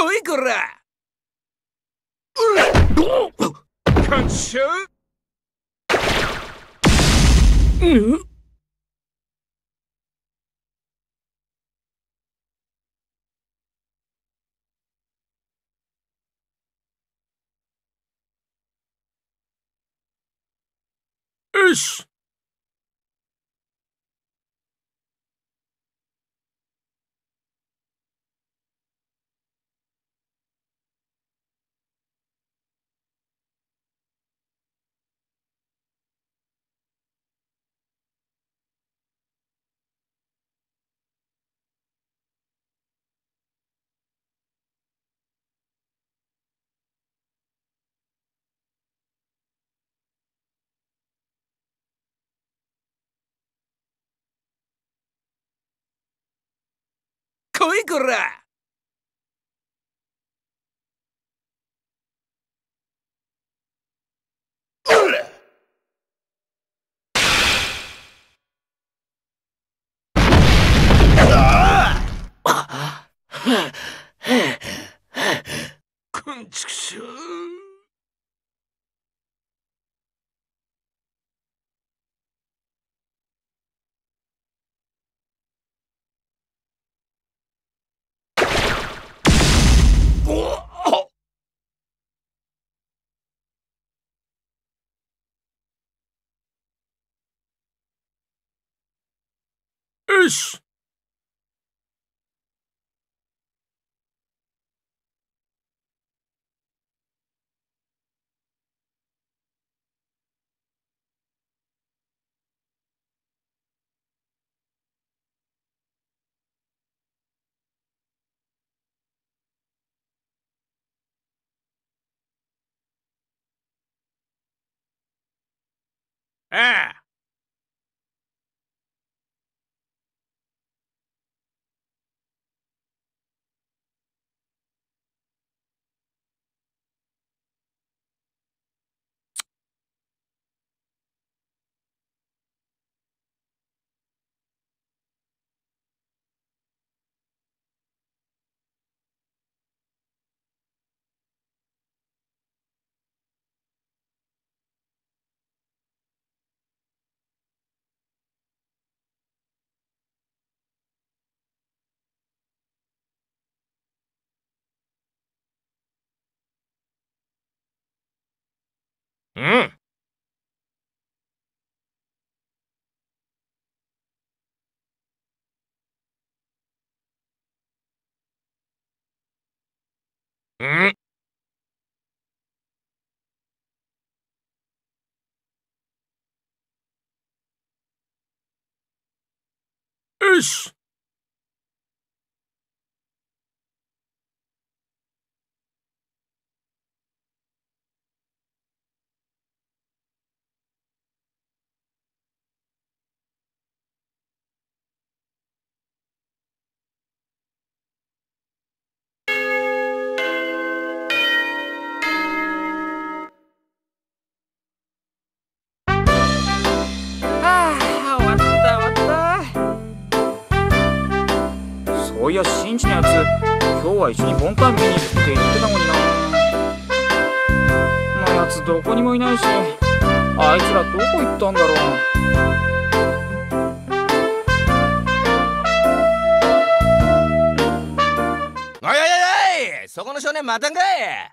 来いこら。感謝。よし。来いこら。こんちくしょう。よし。ああ。うん。うん。よし。 はあ、終わった。そういや、シンジのやつ、今日は一緒にボンタン見に行くって言ってたのにな。のやつどこにもいないし、あいつらどこ行ったんだろう。 おいおいおい、そこの少年またんかい。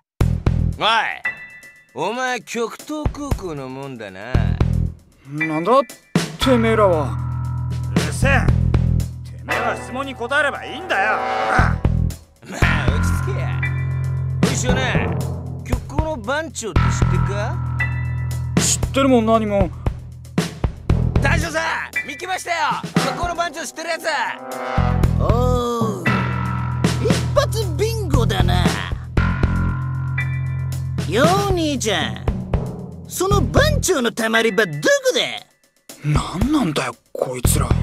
おい、お前極東空港のもんだな。 なんだてめえらは。 うるせえ。てめえは質問に答えればいいんだよ。 まあ落ち着けや。おい少年、極光の番長って知ってっか？ 知ってるもん何も。 大将さん見きましたよ。極光の番長知ってるやつ。 おお、一発ビンゴだな。よう兄ちゃん、その番長のたまり場どこだ？ なんなんだよこいつら。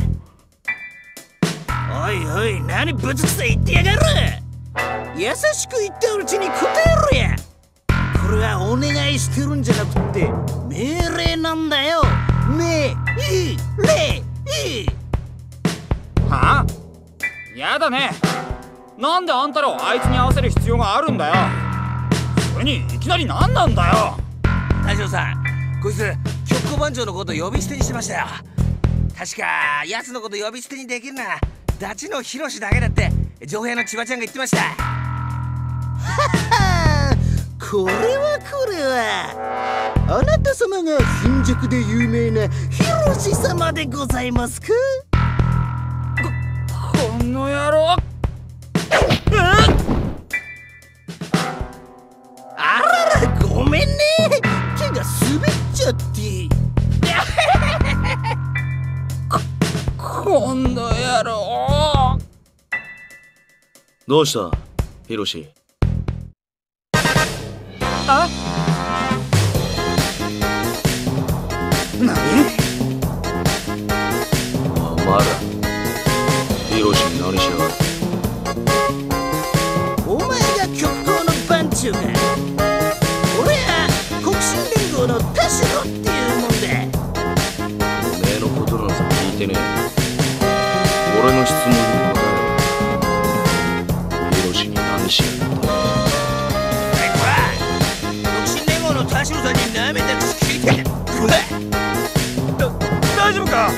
おいおい、何ぶつくさ言ってやがる。優しく言ってるうちに答えろや。これはお願いしてるんじゃなくって命令なんだよ。命令。 はあ？やだね。 なんであんたらをあいつに合わせる必要があるんだよ。それにいきなり何なんだよ。 大将さん、こいつ局子番長のこと呼び捨てにしてましたよ。確か奴のこと呼び捨てにできるのはダチのヒロシだけだって女兵の千葉ちゃんが言ってました。 これはあなた様が貧弱で有名なヒロシ様でございますか？ この野郎。 あらら、ごめんね、手が滑っちゃって。 この野郎。 どうしたヒロシ。 あ？ 何？ お前らヒロシに何しやがる。 お前が極光の番長か。俺は国進連合の田代っていうもんだ。 おめえのことなんざ聞いてねえ。俺の質問に答えろ。ヒロシに何しやがった。 田代さんに舐めた口聞いてんだ。 大丈夫か？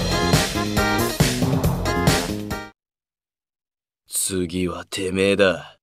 次はてめえだ。